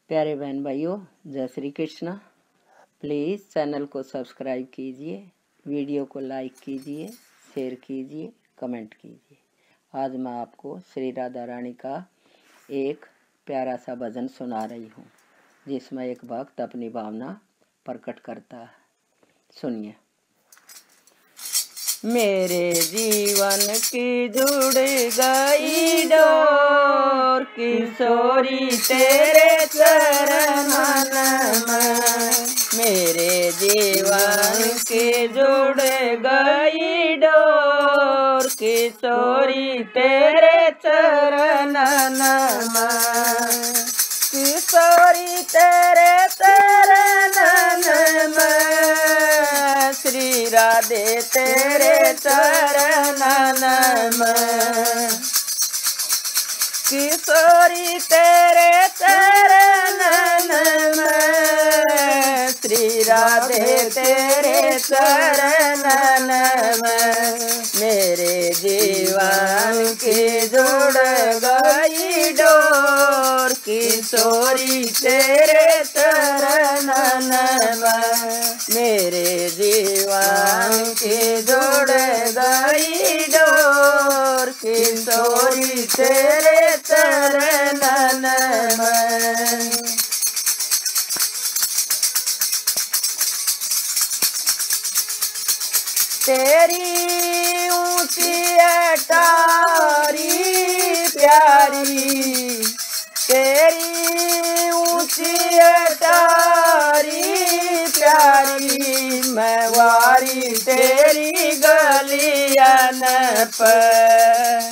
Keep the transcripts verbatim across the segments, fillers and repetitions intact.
प्यारे बहन भाइयों, जय श्री कृष्ण। प्लीज़ चैनल को सब्सक्राइब कीजिए, वीडियो को लाइक कीजिए, शेयर कीजिए, कमेंट कीजिए। आज मैं आपको श्री राधा रानी का एक प्यारा सा भजन सुना रही हूँ, जिसमें एक भक्त अपनी भावना प्रकट करता है। सुनिए। मेरे जीवन की जुड़ गई डोर, किशोरी तेरे चरणन में। मेरे जीवन की जुड़ गई डोर, किशोरी तेरे चरणन में। किशोरी तेरे चरणन में, श्री राधे तेरे चरणन में। किशोरी तेरे चरणन में, श्री राधे तेरे चरणन में। मेरे जीवन की जुड़ गई डोर, किशोरी तेरे चरणन में। मेरे जीवन की जुड़ गई डोर, किशोरी तेरे चरणन में। तेरी ऊंची अटारी प्यारी, तेरी ऊंची अटारी प्यारी, मैं वारी तेरी गलियन पर।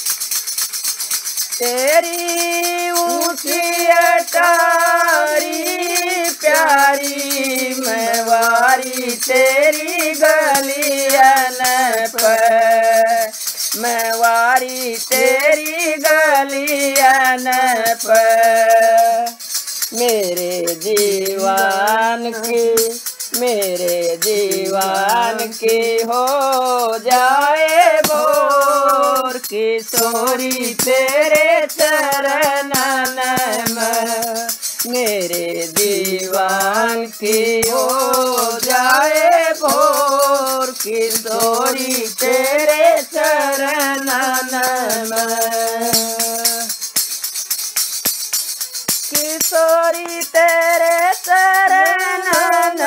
तेरी ऊंची अटारी प्यारी, मैं वारी तेरी गलियन पर। मैं वारी तेरी गलियन पर। मेरे जीवन की मेरे जीवन की हो जाए बोर, किशोरी तेरे चरणन में। मेरे जीवन की हो जाए बोर, किशोरी तेरे चरणन में। किशोरी तेरे चरणन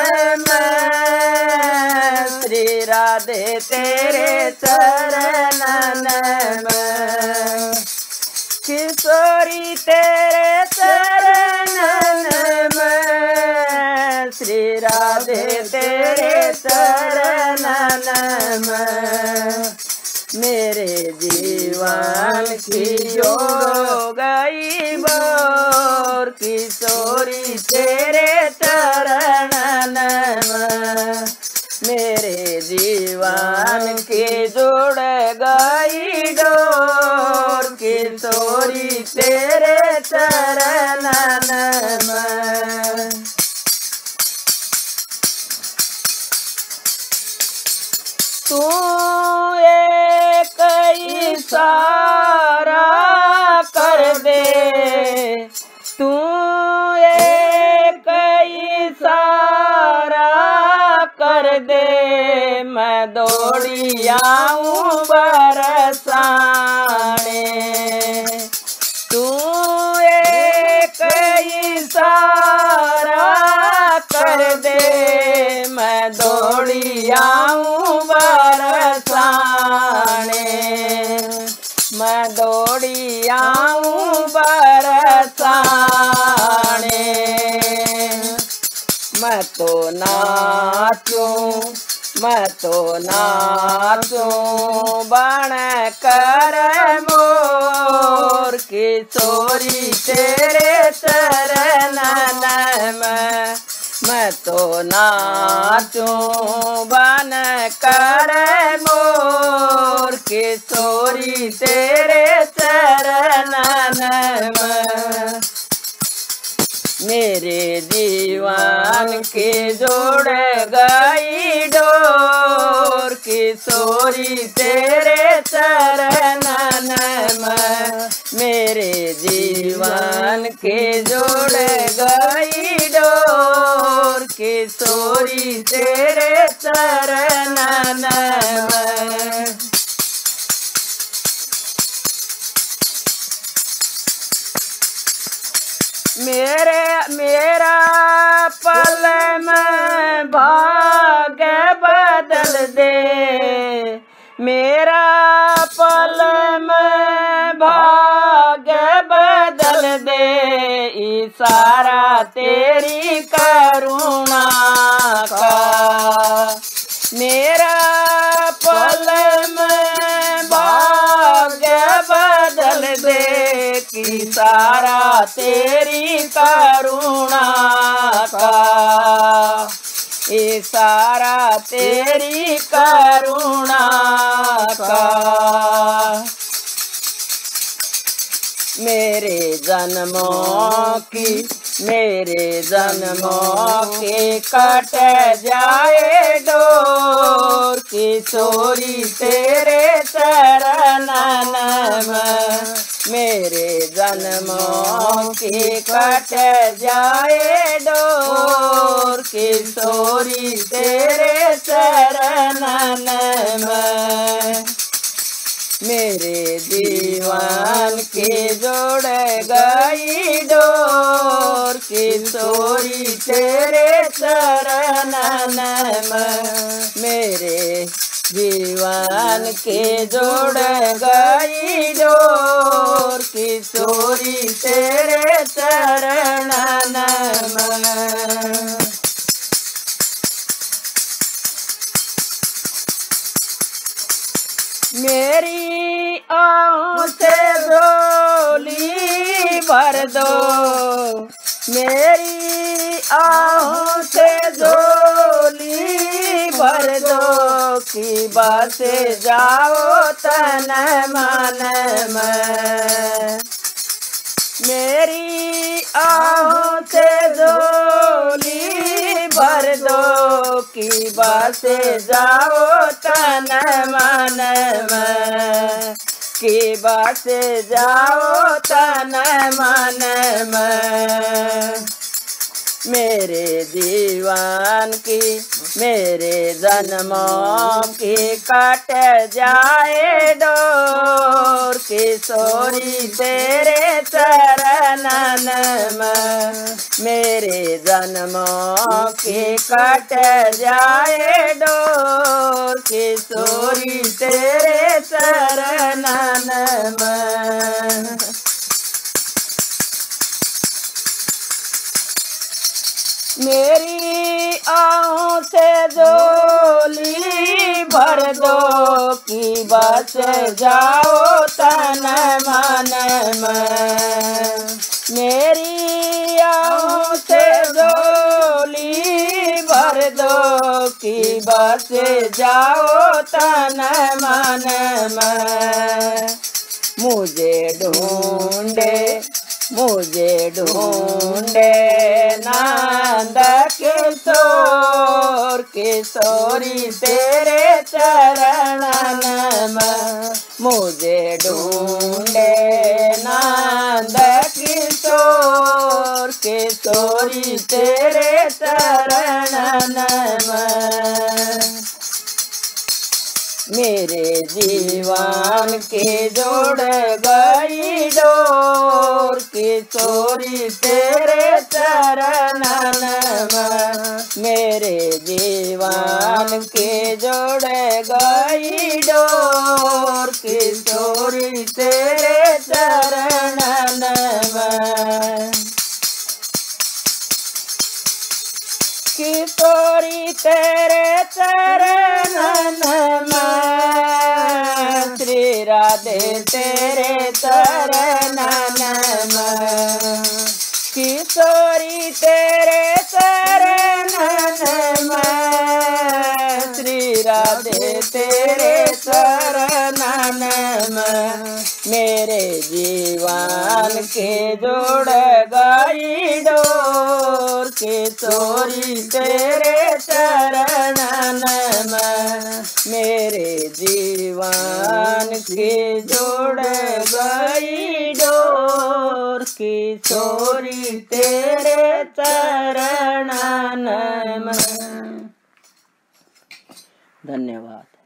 में, श्री राधे तेरे चरणन में। किशोरी तेरे चरणन में, श्री राधे तेरे चरणन में। मेरे जीवन की जो गई बोर, किशोरी तेरे चरणन में। मेरे जीवन की जुड़ गई डोर, किशोरी तेरे चरणन में। तू एक इशारा कर दे, तू एक इशारा कर दे, मैं दौड़ी आऊं बरसाने। तू एक इशारा कर दे, मैं दौड़ी आऊं बरसाने। मैं दौड़ी आऊं बरसाने। मैं तो नाचूं, मैं तो नाचूं बन कर मोर, किशोरी तेरे चरणन में। मैं तो नाचूं बन कर मोर, किशोरी तेरे चरणन में। मेरे जीवन की जोड़ गई डोर, किशोरी तेरे चरणन में मेरे जीवन के जोड़ गई डोर। किशोरी तेरे चरणन में मेरे मेरा पल में भाग्य बदल दे। मेरा पल में भाग्य बदल दे। इशारा तेरी करुणा का। मेरा पल में भाग्य बदल दे। इशारा तेरी करुणा का। इशारा तेरी करुणा का। मेरे जन्मों की मेरे जन्मों के कट जाए डोर। किशोरी तेरे चरणन में मेरे जन्मों के कट जाए डोर। किशोरी तेरे चरणन में मेरे जीवन के जोड़ गई डोर। किशोरी तेरे चरणन में मेरे जीवन के जोड़ गई डोर। किशोरी तेरे चरणन में मेरी आँखों से झोली भर दो। मेरी आँखों से झोली भर दो। कि बसे जाओ तन मन में। मेरी आँखों से झोली भर दो। कि बसे जाओ तन मन में। कि बसे जाओ तन मन में मेरे जीवन की मेरे जन्मों की कट जाए डोर। किशोरी तेरे चरणन में मेरे जन्मों की कट जाए डोर। किशोरी तेरे चरणन में मेरी आँखों से झोली भर दो। कि बस जाओ तन मन में। मेरी आँखों से झोली भर दो। कि बस जाओ तन मन में मुझे ढूंढे मुझे ढूंढे नंद किशोर। किशोरी तेरे चरणन में मुझे ढूंढे नंद किशोर। किशोरी तेरे चरणन में मेरे जीवन के जोड़ गई डोर। किशोरी तेरे चरणन में मेरे जीवन के जोड़ गई डोर। किशोरी तेरे चरणन में किशोरी तेरे चरणन में श्री राधे तेरे चरणन में किशोरी तेरे चरणन में श्री राधे तेरे चरणन में मेरे जीवन के जोड़ गई डोर। किशोरी तेरे चरणन में मेरे जीवन की जुड़ गई डोर, किशोरी तेरे चरणन में। धन्यवाद।